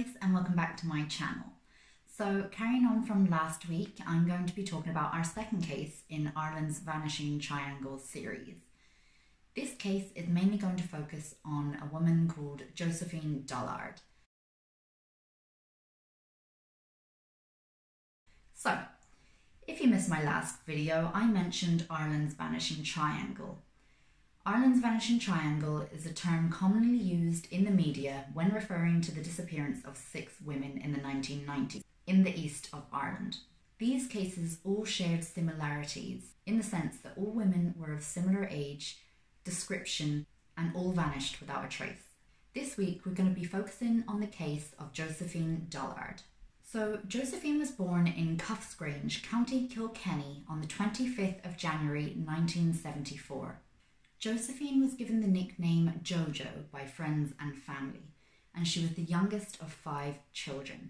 Grace and welcome back to my channel. So carrying on from last week, I'm going to be talking about our second case in Ireland's Vanishing Triangle series. This case is mainly going to focus on a woman called Josephine Dollard. So, if you missed my last video, I mentioned Ireland's Vanishing Triangle. Ireland's Vanishing Triangle is a term commonly used in the media when referring to the disappearance of 6 women in the 1990s in the east of Ireland. These cases all shared similarities in the sense that all women were of similar age, description, and all vanished without a trace. This week we're going to be focusing on the case of Josephine Dollard. So Josephine was born in Cuffesgrange, County Kilkenny on the 25th of January 1974. Josephine was given the nickname Jojo by friends and family, and she was the youngest of 5 children.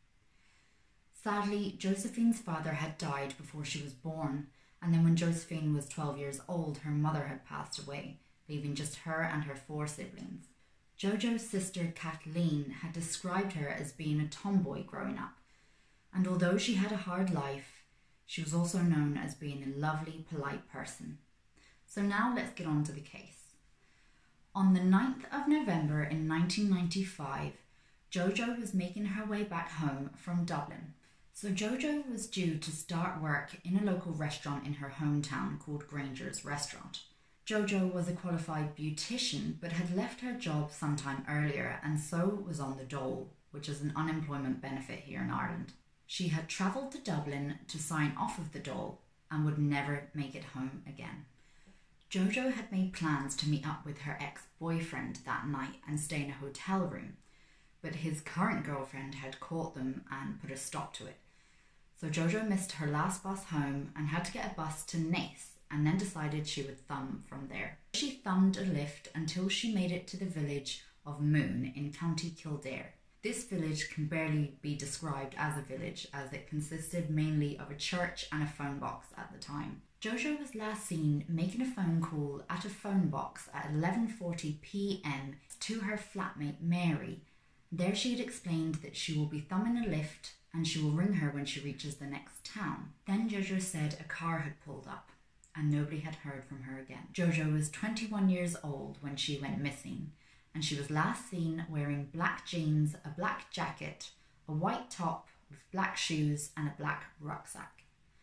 Sadly, Josephine's father had died before she was born, and then when Josephine was 12 years old, her mother had passed away, leaving just her and her 4 siblings. Jojo's sister Kathleen had described her as being a tomboy growing up, and although she had a hard life, she was also known as being a lovely, polite person. So now let's get on to the case. On the 9th of November in 1995, Jojo was making her way back home from Dublin. So Jojo was due to start work in a local restaurant in her hometown called Granger's Restaurant. Jojo was a qualified beautician but had left her job sometime earlier and so was on the dole, which is an unemployment benefit here in Ireland. She had travelled to Dublin to sign off of the dole and would never make it home again. Jojo had made plans to meet up with her ex-boyfriend that night and stay in a hotel room, but his current girlfriend had caught them and put a stop to it. So Jojo missed her last bus home and had to get a bus to Naas and then decided she would thumb from there. She thumbed a lift until she made it to the village of Moon in County Kildare. This village can barely be described as a village as it consisted mainly of a church and a phone box at the time. Jojo was last seen making a phone call at a phone box at 11:40 p.m. to her flatmate Mary. There she had explained that she will be thumbing a lift and she will ring her when she reaches the next town. Then Jojo said a car had pulled up and nobody had heard from her again. Jojo was 21 years old when she went missing, and she was last seen wearing black jeans, a black jacket, a white top with black shoes and a black rucksack.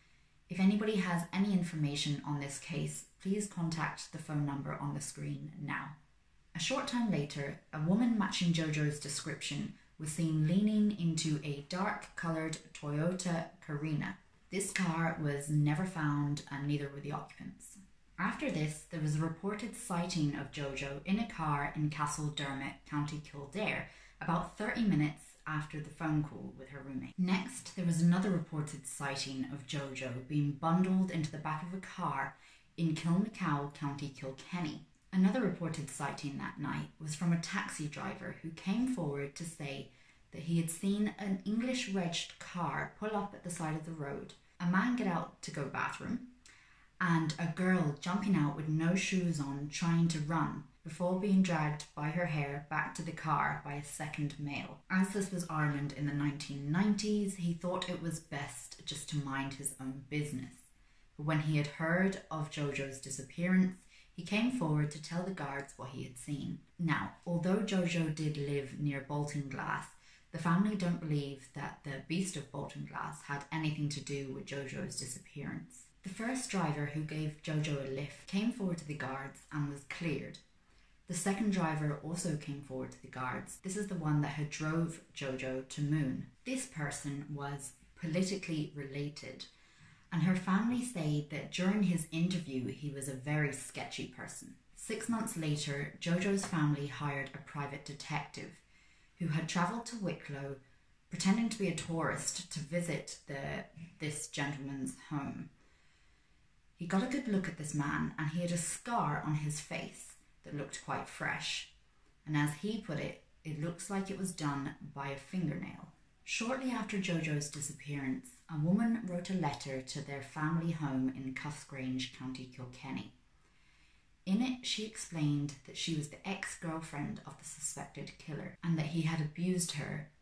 If anybody has any information on this case, please contact the phone number on the screen now. A short time later, a woman matching Jojo's description was seen leaning into a dark-coloured Toyota Carina. This car was never found and neither were the occupants. After this, there was a reported sighting of Jojo in a car in Castledermot, County Kildare, about 30 minutes after the phone call with her roommate. Next, there was another reported sighting of Jojo being bundled into the back of a car in Kilmacow, County Kilkenny. Another reported sighting that night was from a taxi driver who came forward to say that he had seen an English-regged car pull up at the side of the road, a man get out to go bathroom, and a girl jumping out with no shoes on trying to run before being dragged by her hair back to the car by a second male. As this was Ireland in the 1990s, he thought it was best just to mind his own business. But when he had heard of Jojo's disappearance, he came forward to tell the guards what he had seen. Now, although Jojo did live near Baltinglass, the family don't believe that the Beast of Baltinglass had anything to do with Jojo's disappearance. The first driver who gave Jojo a lift came forward to the guards and was cleared. The second driver also came forward to the guards. This is the one that had drove Jojo to Moon. This person was politically related, and her family say that during his interview he was a very sketchy person. 6 months later, Jojo's family hired a private detective who had travelled to Wicklow pretending to be a tourist to visit this gentleman's home. He got a good look at this man and he had a scar on his face that looked quite fresh, and as he put it, it looks like it was done by a fingernail. Shortly after Jojo's disappearance, a woman wrote a letter to their family home in Cuffesgrange, County Kilkenny. In it, she explained that she was the ex-girlfriend of the suspected killer and that he had abused her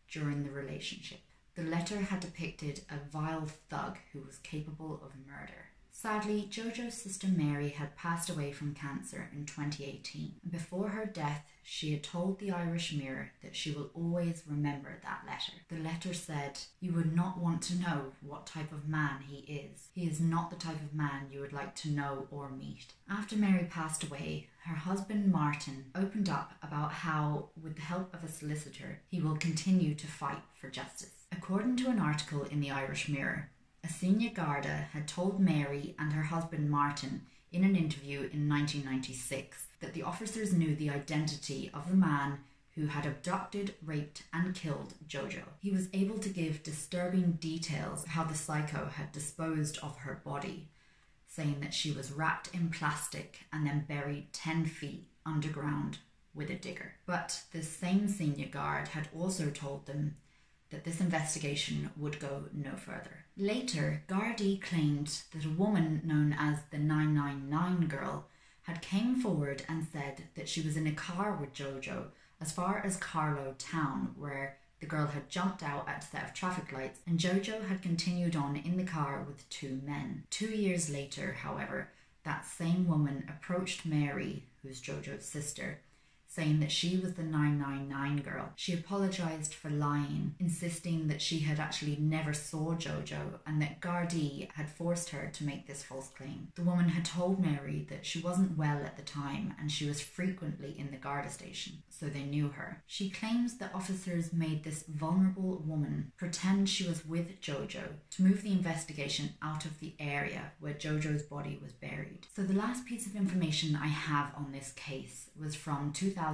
during the relationship. The letter had depicted a vile thug who was capable of murder. Sadly, JoJo's sister Mary had passed away from cancer in 2018. Before her death, she had told the Irish Mirror that she will always remember that letter. The letter said, "You would not want to know what type of man he is. He is not the type of man you would like to know or meet." After Mary passed away, her husband Martin opened up about how, with the help of a solicitor, he will continue to fight for justice. According to an article in the Irish Mirror, a senior Garda had told Mary and her husband Martin in an interview in 1996 that the officers knew the identity of the man who had abducted, raped and killed JoJo. He was able to give disturbing details of how the psycho had disposed of her body, saying that she was wrapped in plastic and then buried 10 feet underground with a digger. But the same senior guard had also told them that this investigation would go no further. Later, Gardaí claimed that a woman known as the 999 girl had came forward and said that she was in a car with JoJo as far as Carlow town, where the girl had jumped out at a set of traffic lights and JoJo had continued on in the car with 2 men. 2 years later, however, that same woman approached Mary, who's JoJo's sister, saying that she was the 999 girl. She apologised for lying, insisting that she had actually never saw JoJo and that Gardaí had forced her to make this false claim. The woman had told Mary that she wasn't well at the time and she was frequently in the Garda station, so they knew her. She claims that officers made this vulnerable woman pretend she was with JoJo to move the investigation out of the area where JoJo's body was buried. So the last piece of information I have on this case was from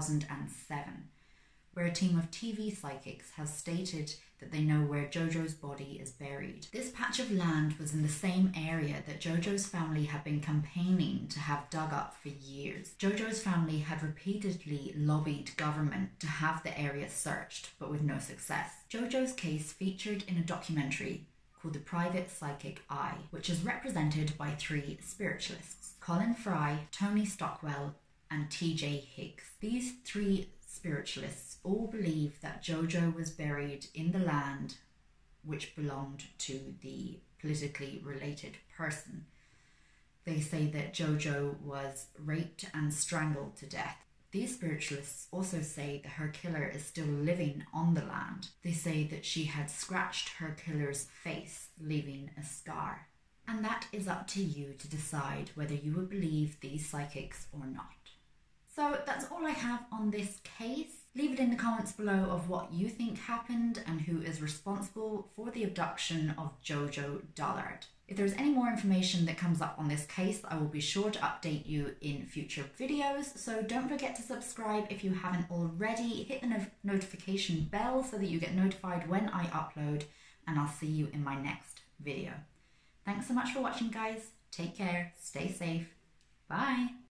2007, where a team of TV psychics has stated that they know where JoJo's body is buried. This patch of land was in the same area that JoJo's family had been campaigning to have dug up for years. JoJo's family had repeatedly lobbied government to have the area searched, but with no success. JoJo's case featured in a documentary called The Private Psychic Eye, which is represented by 3 spiritualists: Colin Fry, Tony Stockwell, and TJ Higgs. These 3 spiritualists all believe that JoJo was buried in the land which belonged to the politically related person. They say that JoJo was raped and strangled to death. These spiritualists also say that her killer is still living on the land. They say that she had scratched her killer's face, leaving a scar. And that is up to you to decide whether you would believe these psychics or not. So that's all I have on this case. Leave it in the comments below of what you think happened and who is responsible for the abduction of JoJo Dollard. If there's any more information that comes up on this case, I will be sure to update you in future videos. So don't forget to subscribe if you haven't already. Hit the notification bell so that you get notified when I upload, and I'll see you in my next video. Thanks so much for watching, guys. Take care, stay safe. Bye.